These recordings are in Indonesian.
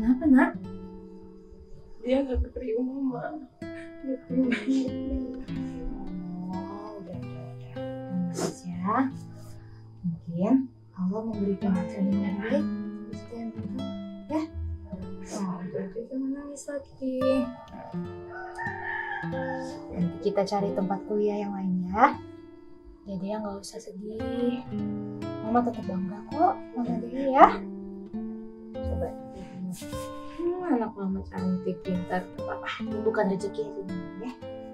Kenapa, Nak? Dia nggak keterima, Ma. Dia terima. Oh, udah. Nangis ya. Mungkin Allah memberikan jalan yang baik. Ya. Oh, udah jangan nangis lagi. Nanti kita cari tempat kuliah yang lain ya. Jadi ya nggak usah sedih. Mama tetap bangga kok sama dia ya. Coba. Anak mama cantik, pintar. Ini bukan rezeki ini ya.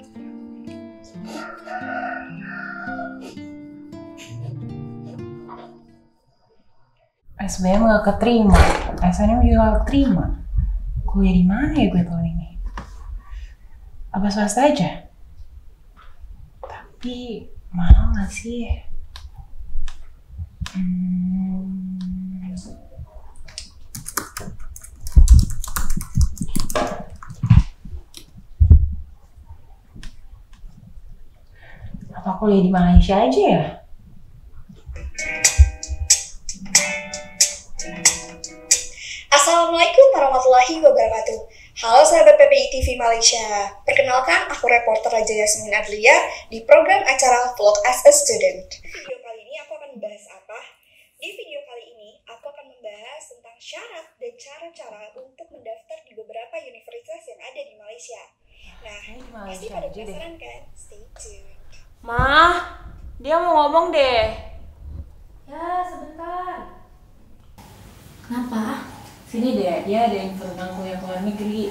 SBM nggak keterima, SNM juga nggak keterima. Kuliah di mana ya gue tahun ini? Apa swasta aja? Tapi mahal nggak sih? Apa kuliah di Malaysia aja ya? Assalamualaikum warahmatullahi wabarakatuh. Halo sahabat PPI TV Malaysia. Perkenalkan, aku reporter Raja Yasmin Adlia di program acara Vlog as a Student. Video kali ini aku akan membahas apa? Di video kali ini aku akan membahas tentang syarat dan cara-cara untuk mendaftar di beberapa universitas yang ada di Malaysia. Nah, pasti pada penasaran kan? Stay tuned. Ma, dia mau ngomong deh. Ya, sebentar. Kenapa? Sini deh, dia ada info tentang kuliah ke luar negeri.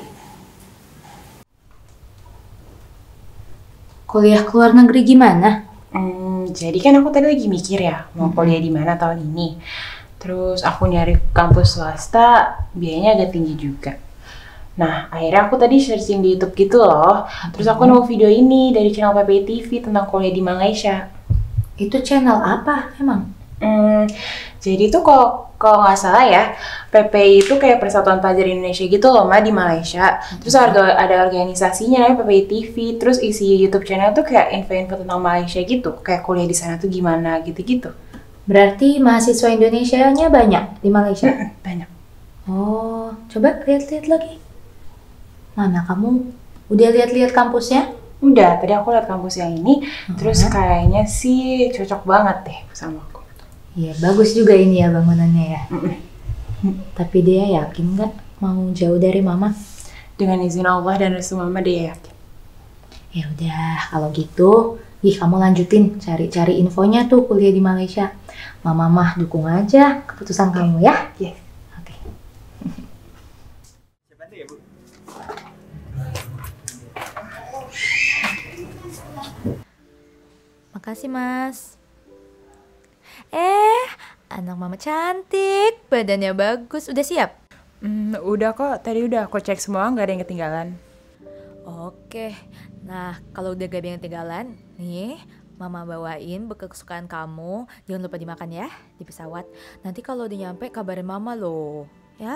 Kuliah ke luar negeri gimana? Jadi kan aku tadi lagi mikir ya, mau kuliah di mana tahun ini. Terus aku nyari kampus swasta, biayanya agak tinggi juga. Nah, akhirnya aku tadi searching di YouTube gitu loh. Terus aku nemu video ini dari channel PPI TV tentang kuliah di Malaysia. Itu channel apa emang? Jadi tuh kalau nggak salah ya, PPI itu kayak Persatuan Pelajar Indonesia gitu loh, Ma, di Malaysia. Terus ada organisasinya namanya PPI TV. Terus isi YouTube channel tuh kayak info-info tentang Malaysia gitu, kayak kuliah di sana tuh gimana gitu-gitu. Berarti mahasiswa Indonesianya banyak di Malaysia? Banyak. Oh, coba lihat-lihat lagi. Mana kamu? Udah lihat-lihat kampusnya? Udah, tadi aku lihat kampus yang ini, terus kayaknya sih cocok banget deh sama aku. Iya, bagus juga ini ya bangunannya ya. Tapi dia yakin nggak mau jauh dari mama? Dengan izin Allah dan restu mama, dia yakin. Ya udah, kalau gitu, kamu lanjutin cari-cari infonya tuh kuliah di Malaysia. Mama mah dukung aja keputusan kamu ya. Yes. Oke. Makasih, Mas. Anak mama cantik, badannya bagus. Udah siap? Udah kok, tadi udah aku cek semua, nggak ada yang ketinggalan. Oke, nah kalau udah gak ada yang ketinggalan, nih mama bawain bekal kesukaan kamu. Jangan lupa dimakan ya di pesawat. Nanti kalau udah nyampe kabarin mama loh, ya.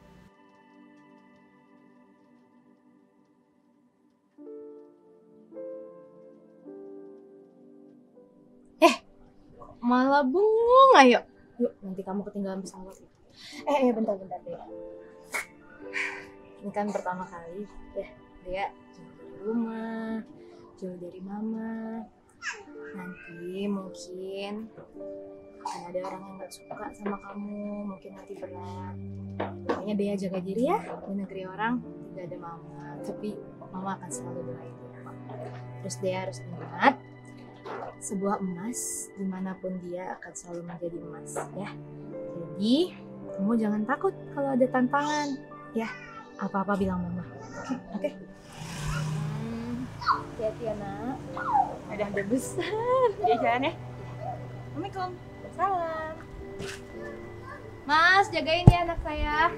Malah bengong, ayo. Yuk, nanti kamu ketinggalan pesawat. Bentar deh. Ini kan pertama kali ya, dia jauh dari rumah, jauh dari mama. Nanti mungkin akan ada orang yang gak suka sama kamu, mungkin nanti berat. Pokoknya Bea jaga diri ya, di negeri orang tidak ada mama, tapi mama akan selalu doain dia. Terus dia harus ingat, sebuah emas dimanapun dia akan selalu menjadi emas ya. Jadi kamu jangan takut kalau ada tantangan ya. Apa-apa bilang mama. Oke. Hati-hati ya nak. Ada besar. Ya jalan ya. Assalamualaikum. Salam. Mas, jagain ya anak saya.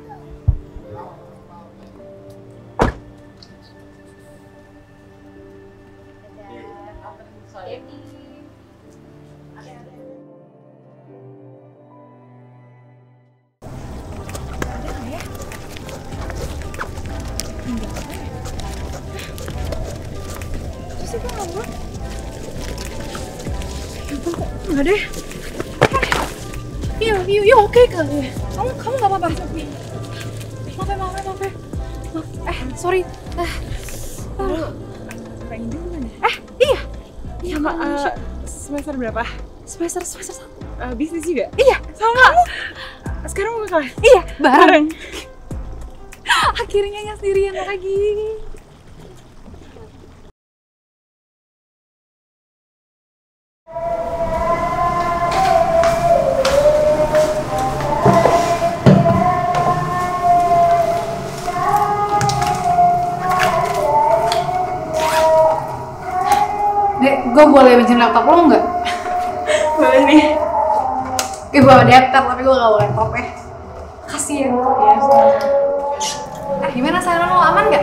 Nggak deh. Yuk, oke kali. Kamu nggak apa-apa. Maaf. Sorry. Iya. Sama semester berapa? Semester 1. Bisnis juga? Iya, Sama. Sekarang mau ke kelas? Iya, bareng. Bareng. Akhirnya yang sendirian lagi. Dek, gue boleh minjem laptop lo nggak? Boleh nih. Gue bawa daftar, tapi gue gak bawa laptop ya. Kasian. Iya, sama. Gimana sana lo, aman nggak?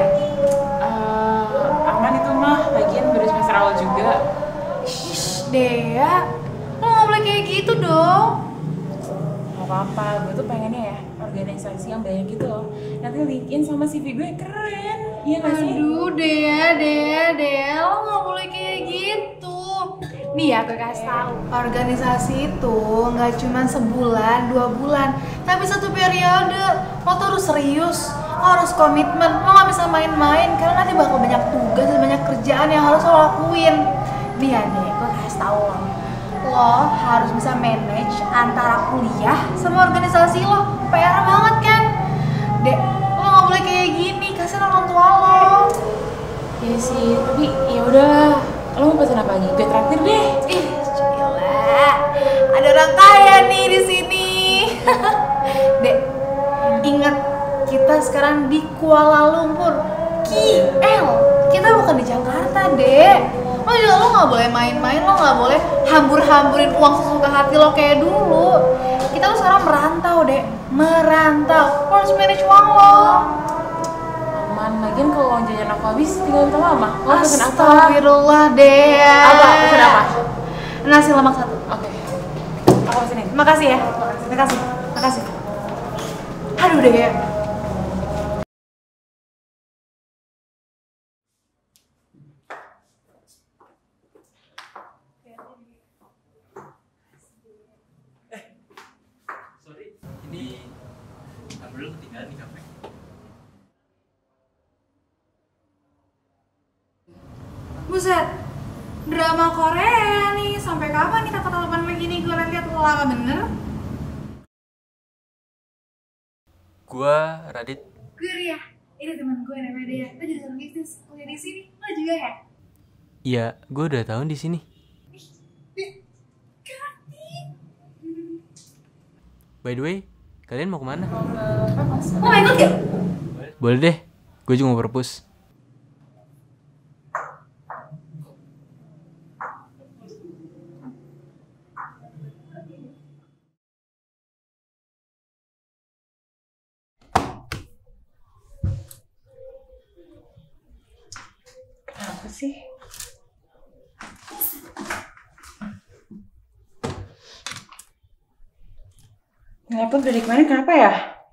Aman itu mah, lagian baru semester awal juga. Dea, lo gak boleh kayak gitu dong. Gak apa-apa, gue tuh pengennya ya organisasi yang banyak gitu loh. Nanti LinkedIn sama CV gue keren. Iya gak sih? Aduh, Dea, lo gak boleh kayak gitu. Nih ya, gue kasih tahu. Organisasi itu nggak cuma sebulan, 2 bulan, tapi 1 periode. Lo tuh harus serius, lo harus komitmen. Lo nggak bisa main-main karena nanti bakal banyak tugas dan banyak kerjaan yang harus lo lakuin. Nih ya, gue kasih tahu lo. Lo harus bisa manage antara kuliah sama organisasi lo. PR banget kan? Dek, lo nggak boleh kayak gini. Kasian orang tua lo. Iya sih, tapi ya udah. Lo mau pesen apa lagi? Gue traktir deh. Ih, gila. Ada orang kaya nih di sini. Dek, ingat kita sekarang di Kuala Lumpur. KL. Kita bukan di Jakarta, Dek. Lo nggak boleh main-main, lo nggak boleh hambur-hamburin uang sesuka hati lo kayak dulu. Kita tuh sekarang merantau, Dek. Merantau. Lo harus manage uang lo. Lagian kalau uang jajan aku habis, tinggal minta mama. Lo pesen apa? Astagfirullah, Dea. Apa? Pesen apa? Nasi lemak 1. Oke. Aku pesenin. Makasih ya. Makasih. Aduh, Dea. Sorry, ini kabel ketinggalan di kafe. Buset, drama Korea nih. Sampai kapan nih tatap-tatapan begini? Gue liat lama bener. Gua Radit. Gue Ria, ini teman gue namanya Dea. Lo jadi orang bisnis, kuliah di sini. Lo juga ya? Iya, gua udah tahun di sini. By the way, kalian mau kemana? Mau ikut gak? Boleh deh, gue juga mau perpus. Apa sih? Nelpon dari kemarin kenapa ya?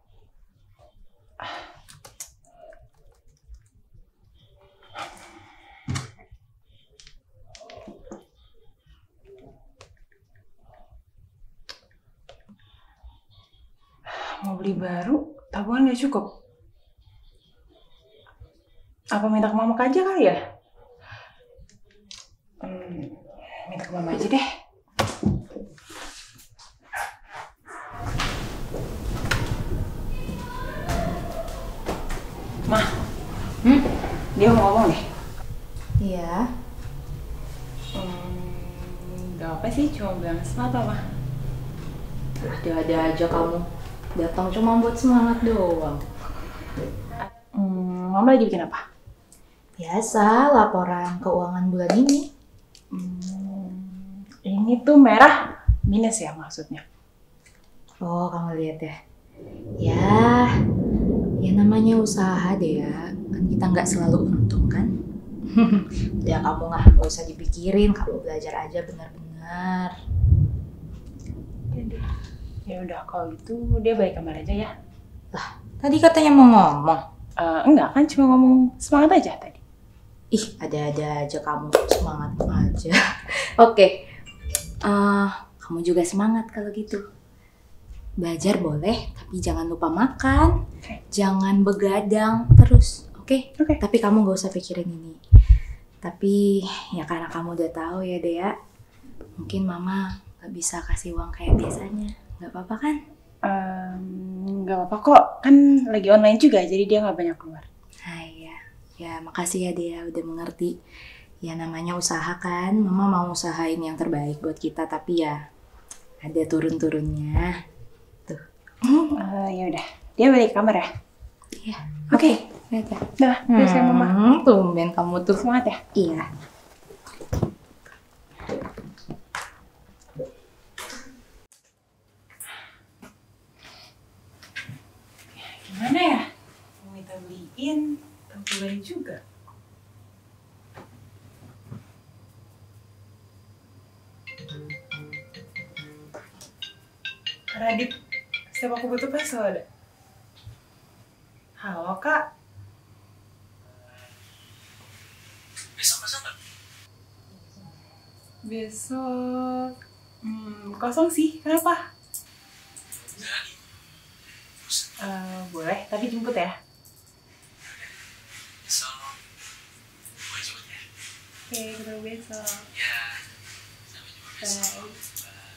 Mau beli baru, tabungan gak cukup. Apa minta ke mama aja kali ya? Minta ke mama aja deh. Ma, dia mau ngomong deh. Iya. Gak apa sih, cuma bilang semangat apa? Ada aja kamu. Datang cuma buat semangat doang. Mama lagi bikin apa? Biasa, laporan keuangan bulan ini. Ini tuh merah minus ya maksudnya. Oh, kamu lihat ya. Ya namanya usaha deh ya. Kan kita nggak selalu untung kan. Ya kamu nggak usah dipikirin, kamu belajar aja benar-benar. Ya udah kalau gitu dia balik kamar aja ya. Lah, tadi katanya mau ngomong. Enggak kan cuma ngomong semangat aja tadi. Ih, ada-ada aja kamu, semangat aja. Oke. Kamu juga semangat kalau gitu. Belajar boleh, tapi jangan lupa makan. Jangan begadang terus, oke? Oke. Tapi kamu gak usah pikirin ini. Tapi ya karena kamu udah tahu ya Dea, mungkin mama gak bisa kasih uang kayak biasanya. Gak apa-apa kan? Nggak apa-apa kok, kan lagi online juga, jadi dia nggak banyak keluar. Nah iya, ya makasih ya Dea udah mengerti. Ya namanya usaha kan, mama mau usahain yang terbaik buat kita, tapi ya ada turun-turunnya. Tuh. Ya udah, dia balik kamar ya. Iya. Oke. Lihat ya. Dah, udah saya mama. Tumben kamu tuh. Semangat ya. Iya. Gimana ya? Mau minta beliin, tapi beli juga. Radit, setiap aku butuh peso ada. Halo kak. Besok masa nggak? Besok kosong sih, kenapa? Jadi. Boleh, tapi jemput ya. Besok gue jemput ya. Oke, ketemu besok. Ya. Sampai jumpa besok. Bye.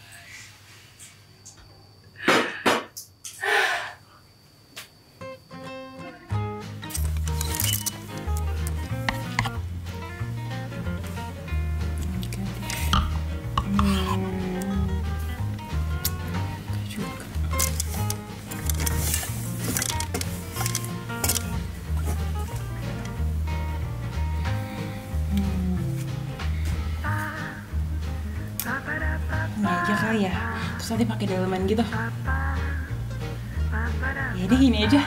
Ini aja kali ya, terus nanti pakai daleman gitu. Ya deh gini aja.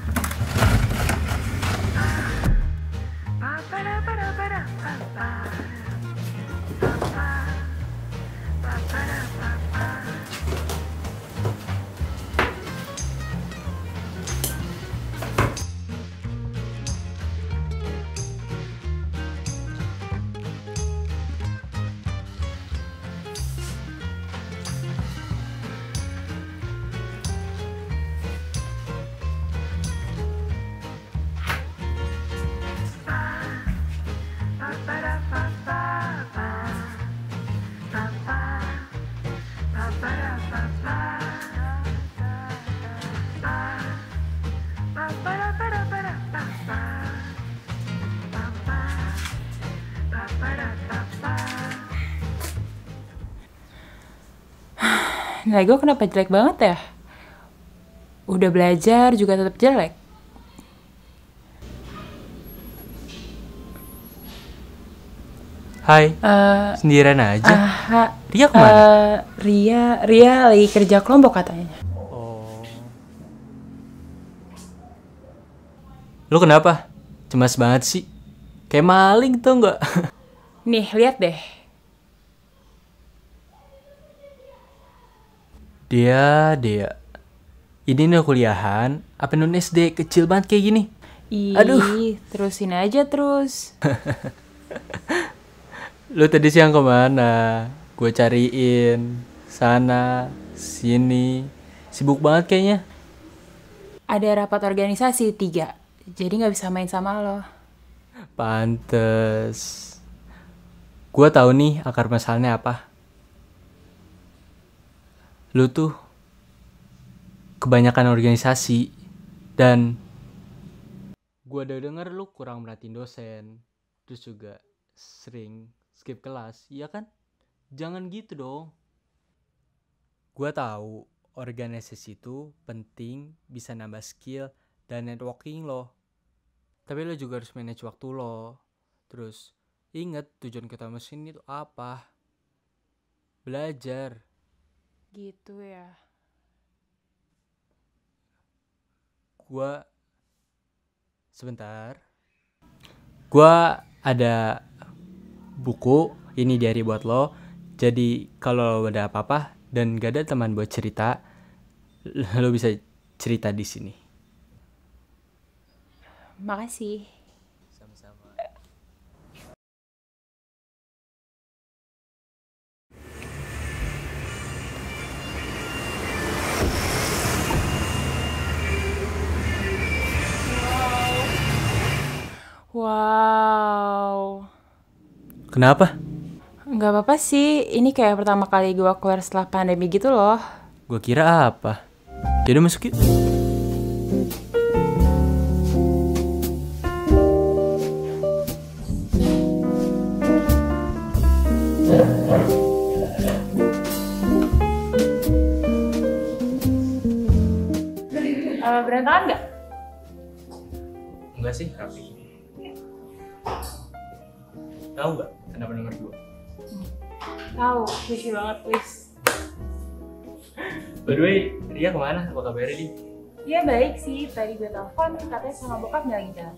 Nilai gue kenapa jelek banget ya? Udah belajar juga tetap jelek. Hai. Sendirian aja. Ria kemana? Ria lagi kerja kelompok katanya. Oh. Lu kenapa? Cemas banget sih. Kayak maling tuh nggak? Nih, lihat deh. Dia. Ini nih kuliahan, apa non SD kecil banget kayak gini? Aduh. Terusin aja terus. Lu tadi siang kemana? Gue cariin sana, sini. Sibuk banget kayaknya. Ada rapat organisasi 3, jadi nggak bisa main sama lo. Pantes. Gue tahu nih akar masalahnya apa. Lu tuh kebanyakan organisasi dan gue udah denger lu kurang merhatiin dosen, terus juga sering skip kelas, iya kan? Jangan gitu dong. Gue tahu organisasi itu penting, bisa nambah skill dan networking lo. Tapi lo juga harus manage waktu lo. Terus ingat tujuan kita mesin itu apa? Belajar. Gitu ya. Gua sebentar. Gua ada buku ini diary buat lo. Jadi kalau ada apa-apa dan gak ada teman buat cerita, lo bisa cerita di sini. Makasih. Sama-sama. Wow. Kenapa? Nggak apa-apa sih, ini kayak pertama kali gue keluar setelah pandemi gitu loh. Gua kira apa? Yaudah masuk yuk. Berantakan nggak? Enggak sih, rapi. Tahu nggak kenapa nomor 2? Tahu, lucu banget please. By the way, Ria kemana? Apa kabarnya dia? Dia baik sih, tadi gue telepon katanya sama bokapnya lagi jalan.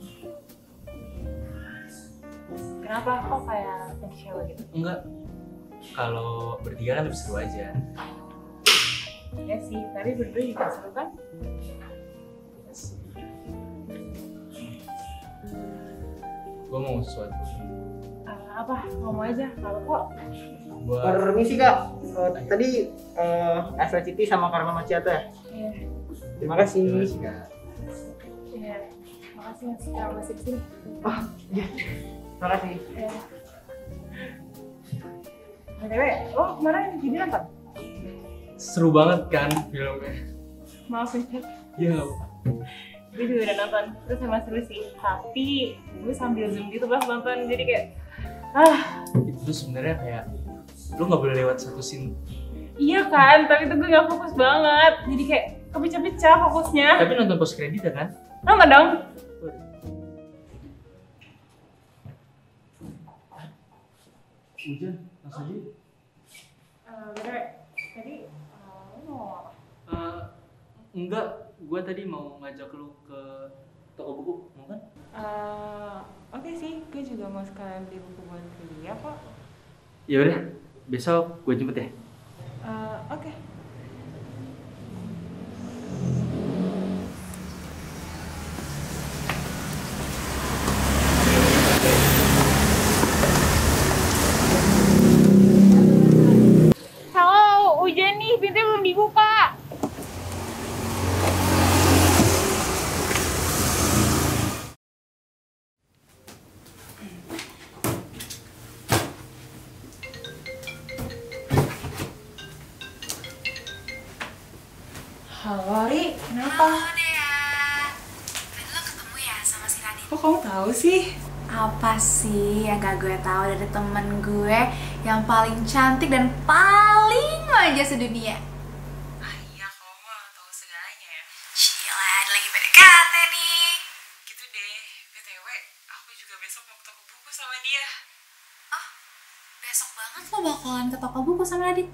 Kenapa kok kayak kecewa gitu? Enggak. Kalau bertiga kan lebih seru aja. Ya sih, tapi berdua juga seru kan? Gue mau sesuatu. Apa? Ngomong aja, kalau kok. Gua Permisi kak, tadi es recipe sama caramel macchiato ya? Iya, Terima kasih. Terima kasih, Kak. iya. Makasih Mas, kalau masih kesini. Terima kasih. Iya. BTW, lo kemarin jadi nonton? Seru banget kan filmnya? Maaf nih, Iya. gue juga udah nonton, terus emang seru sih. Tapi gue sambil zoom gitu pas nonton, jadi kayak Itu tuh sebenarnya kayak lu nggak boleh lewat satu scene. iya kan, tapi itu gue gak fokus banget. Jadi kayak kepecah-pecah fokusnya. Tapi nonton post credit ya kan? Nonton dong. Hujan, langsung aja. BTW, tadi lo mau apa? Enggak, gue tadi mau ngajak lu ke toko buku, mau kan? Oke sih, gue juga mau sekalian beli buku buat dia kok. Ya udah, besok gue jemput ya. Oke. Halo, hujan nih, pintunya belum dibuka. Halo, Ri. Kenapa? Halo Dea, tadi lo ketemu ya sama si Radit? Kok kamu tahu sih? Apa sih yang gak gue tahu dari temen gue yang paling cantik dan paling manja sedunia? Iya, kamu mah tahu segalanya ya. Sheila, ada lagi PDKT nih. Gitu deh. BTW, aku juga besok mau ke toko buku sama dia. Oh, besok banget lo bakalan ke toko buku sama Radit.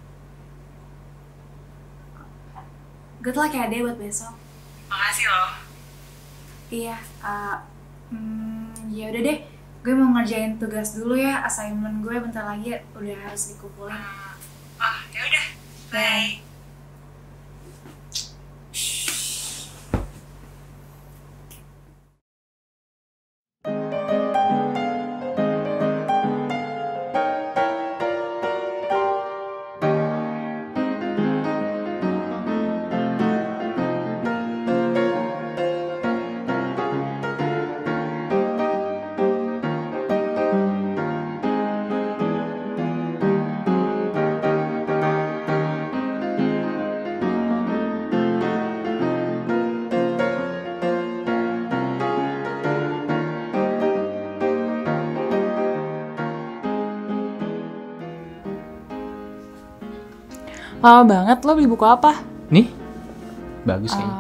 Good luck ya Dea buat besok. Makasih loh. Iya, ya udah deh, gue mau ngerjain tugas dulu ya, assignment gue bentar lagi udah harus dikumpulin. Ya udah. Bye. Lama banget, lo beli buku apa? Nih, bagus kayaknya.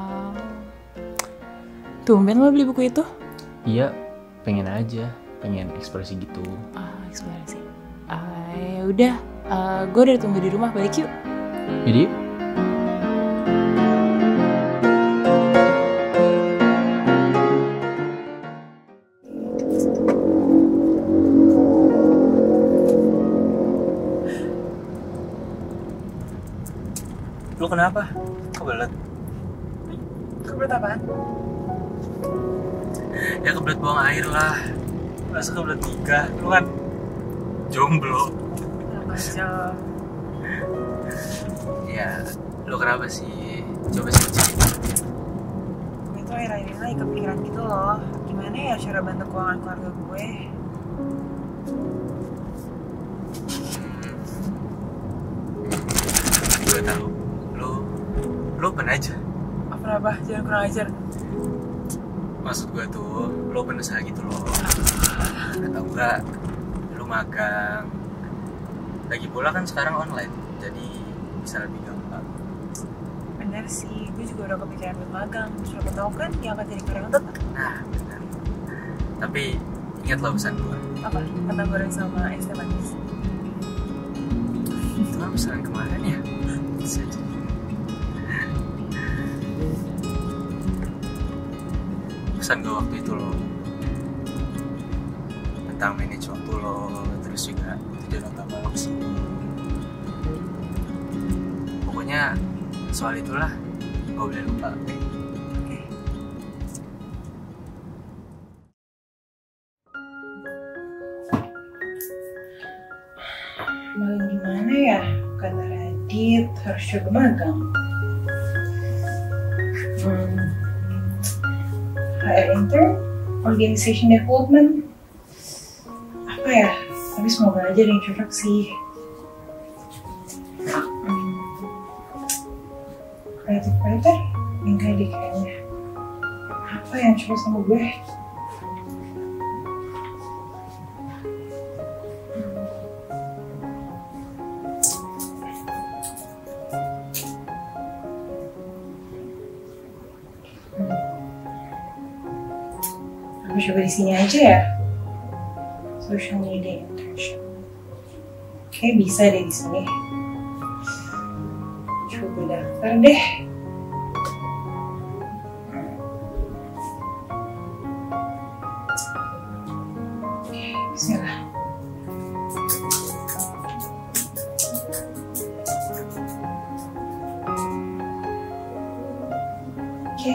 Tumben lo beli buku itu? Iya, pengen aja, pengen ekspresi gitu. Eksplorasi. Ya udah, gue udah tunggu di rumah, balik yuk. Jadi, lu kenapa? Kebelet? Kebelet apaan? Ya kebelet buang air lah. Masa kebelet nikah? Lu kan jomblo. Macam Ya, lu kenapa sih? Coba sih. gue tuh akhir-akhir ini lagi kepikiran gitu loh. gimana ya cara bantu keuangan keluarga gue? Gue tahu lo open aja. Apa? Jangan kurang ajar. Maksud gue tuh lo open usaha gitu loh. Atau enggak lo magang. Lagi pula kan sekarang online, jadi bisa lebih gampang. Bener sih, gue juga udah kepikiran buat magang. Siapa tahu kan yang akan jadi karyawan tetap. Nah benar. Tapi ingatlah pesan gue. Apa? Kentang goreng sama es teh manis. Itu kan pesanan kemarin ya. Bisa aja. Pesan gue waktu itu loh tentang manage waktu lo, terus juga tujuan utama lo kesini. Pokoknya soal itulah gak boleh lupa. Oke. Magang gimana ya? Kata Radit harus coba magang. HR intern, organization development, apa ya? Tapi semoga aja ada yang cocok sih. Creative writer, enggak deh kayaknya. Apa yang cocok sama gue? Aku coba di sini aja ya. Social media internship. Kayak bisa deh di sini. Coba daftar deh. Oke, bismillah. Oke.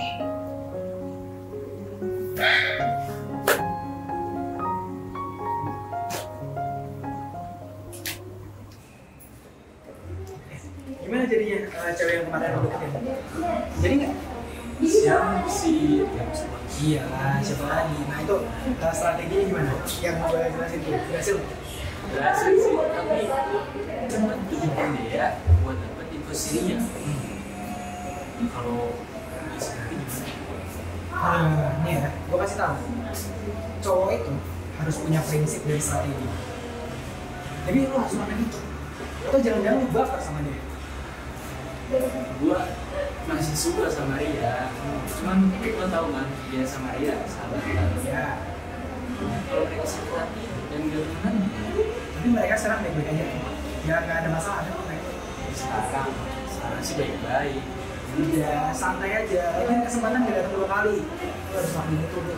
Gimana jadinya cewek yang kemarin lo deketin? Jadi nggak? Siapa sih yang sama? Iya, siapa lagi? Nah itu strateginya gimana? Yang gue jelasin tuh, berhasil? Berhasil sih, tapi cuma tunjukin dia buat dapet info sirinya. Kalau bisa nanti gimana? Nih ya, gue kasih tahu. Cowok itu harus punya prinsip dan strategi. Jadi lo harus makan itu. Atau jangan-jangan lo baper sama dia. Gua masih suka sama Ria, cuman lo tau kan dia sama Ria sahabatan. Ya, Kalau mereka sakit hati dan gak temenan, tapi mereka sekarang baik-baik aja. Ya nggak ada masalah kan mereka. sekarang sih baik-baik. Udah santai aja. Ini kesempatan nggak datang 2 kali. Lo harus makin itu tuh.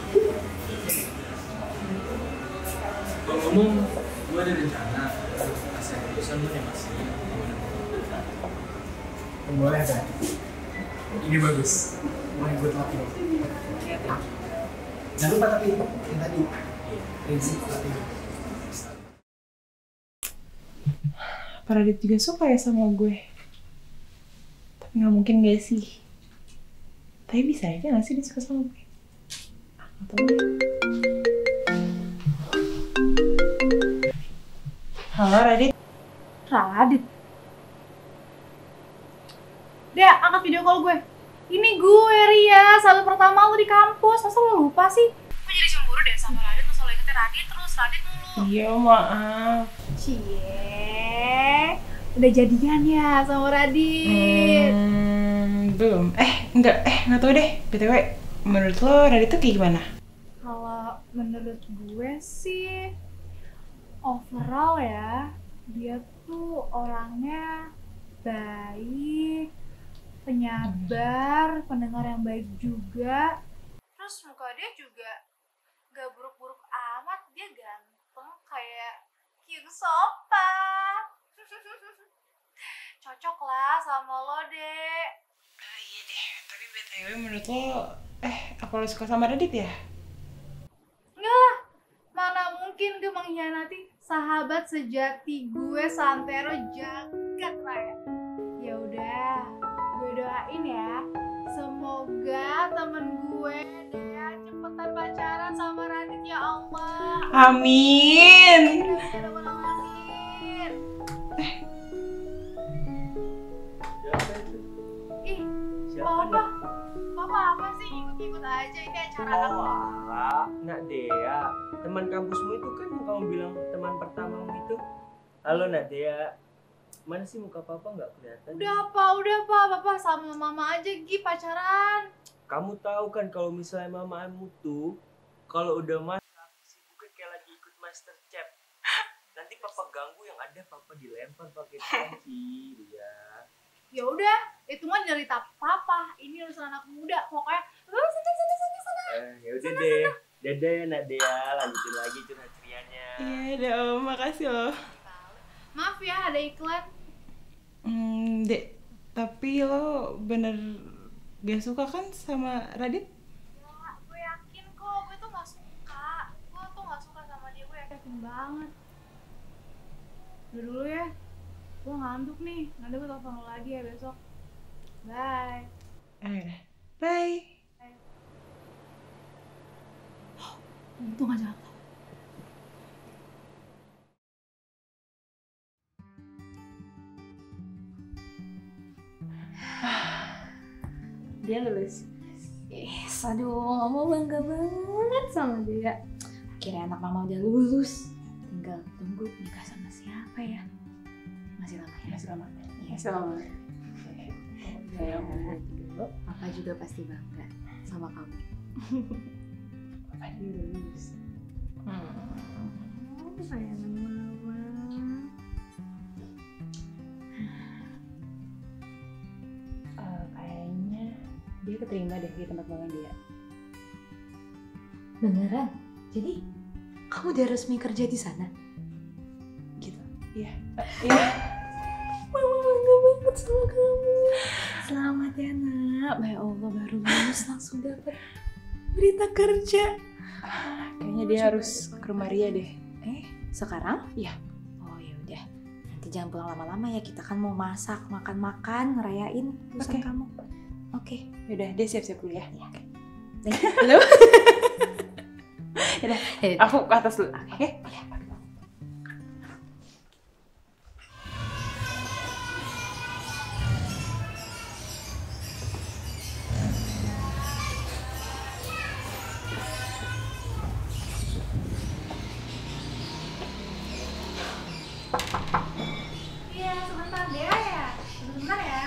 Kalau ngomong, gua ada rencana kasih keputusan lo nih masih. Boleh kan? Ini bagus. Mulai good luck lo. Jangan lupa tapi yang tadi prinsip strategi. Pak Radit juga suka ya sama gue. Tapi nggak mungkin gak sih? Tapi bisa aja gak sih dia suka sama gue? Atau enggak? Halo Radit. Radit. Dia angkat video call gue. Ini gue, Ria, sahabat pertama lu di kampus. Masa lu lupa sih? Gue jadi cemburu deh sama Radit. Lu selalu ingetin Radit terus, Radit mulu. Iya maaf. Cie, udah jadian ya sama Radit? Belum. Nggak tahu deh. BTW, menurut lo Radit tuh kayak gimana? Kalau menurut gue sih, overall ya, dia tuh orangnya baik, penyabar, pendengar yang baik juga. Terus muka dia juga gak buruk-buruk amat, dia ganteng kayak Kyung Sopa. Cocok lah sama lo, Dek. Iya deh, tapi BTW menurut lo, apa lo suka sama Radit ya? Enggak lah, mana mungkin gue mengkhianati sahabat sejati gue, Santero Jagat Raya. Ya udah, gue doain ya, semoga temen gue dia cepetan pacaran Amin. Ih, Papa apa sih ikut aja, ini acara anak. Alah, Nak Dea, teman kampusmu itu kan yang kamu bilang teman pertamamu itu. Halo Nak Dea, mana sih muka Papa nggak kelihatan? Udah Papa sama Mama aja pacaran. Kamu tahu kan kalau misalnya mamamu tuh kalau udah masak sibuknya kayak lagi ikut Master Chef. Nanti Papa ganggu, yang ada Papa dilempar pakai panci. Ya udah, itu mah cerita Papa. Ini urusan anak muda. Pokoknya sana. Ya udah deh. Dadah ya Nak Dea, lanjutin lagi curhat cerianya. Iya deh Om, makasih loh. Maaf ya, ada iklan. Dek, tapi lo bener gak suka kan sama Radit? Ya, gue yakin kok. Gue tuh gak suka. Gue tuh gak suka sama dia. Gue yakin banget. Udah dulu ya. Gue ngantuk nih. Nanti gue telepon lo lagi ya besok. Bye. Bye. Untung aja. Dia lulus. Aduh, mama bangga banget sama dia. Akhirnya anak mama udah lulus. Tinggal tunggu nikah sama siapa ya? Masih lama ya? Masih lama. Iya. Masih lama. Ya, Papa juga pasti bangga sama kamu. Papa dia udah lulus. Sayang mama. Kayaknya dia keterima deh di tempat magang dia. Beneran? Jadi kamu udah resmi kerja di sana? Gitu. Iya. Mama bangga banget sama kamu. Selamat ya nak. Ya Allah, baru lulus langsung dapat berita kerja. Kayaknya dia harus ke rumah Ria deh. Sekarang? Iya. Oh ya udah. Nanti jangan pulang lama-lama ya. Kita kan mau masak, makan-makan, ngerayain urusan kamu. Oke. Yaudah, dia siap-siap dulu ya. Oke. Halo. Yaudah, aku ke atas dulu. Oke. Iya, sebentar deh ya. Sebentar ya.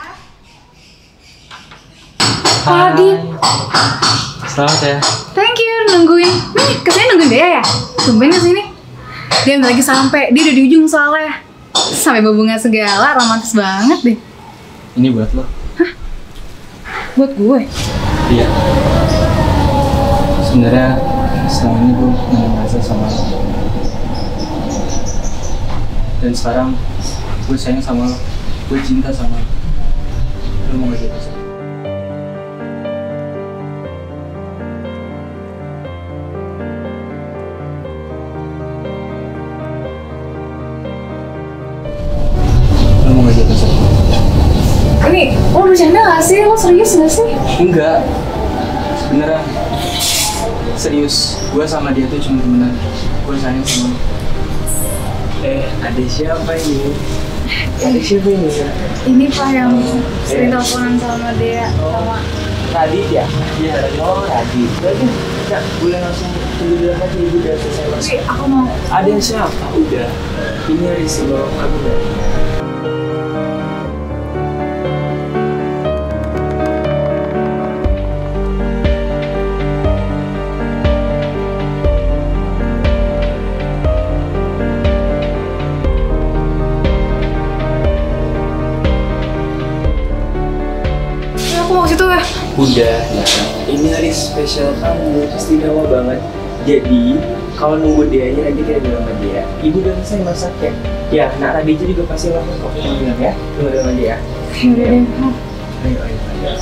Hai. Selamat ya. Thank you nungguin. Nih, kesini nungguin dia ya? Tumben kesini. Dia bentar lagi sampai. Dia udah di ujung soalnya. Sampai bawa bunga segala, romantis banget deh. Ini buat lo. Buat gue. Iya. Sebenarnya selama ini gue ngerasa sama lo. Dan sekarang gue sayang sama lo. Gue cinta sama lo. Lo mau gak jadi sama? Lo mau gak jadi sama? Ini, lo bercanda gak sih? Lo serius gak sih? Enggak, beneran serius. Gue sama dia tuh cuma temenan. Gue sayang sama lo. Ada siapa ini? Ada siapa ini? Ini Pak yang sering teleponan sama dia. Sama Radit ya? Iya, oh Radit. Berarti Kak, boleh langsung tunggu di dalam aja, ibu udah selesai masak. Wih, aku mau. Ada siapa? Udah. Ini Risi bawa kamu ya. Aku mau ke situ ya. Udah, ya. Ini hari spesial kamu, istimewa banget. Jadi, kalau nunggu dia aja nanti kita bilang sama dia, ibu udah selesai masak ya. Ya, Nak Raditya juga pasti langsung kok bilang ya. Tunggu sama dia. Yaudah deh. Ayo.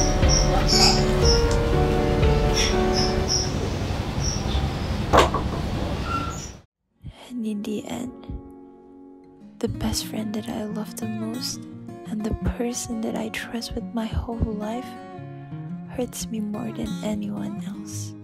And in the end, the best friend that I love the most and the person that I trust with my whole life hurts me more than anyone else.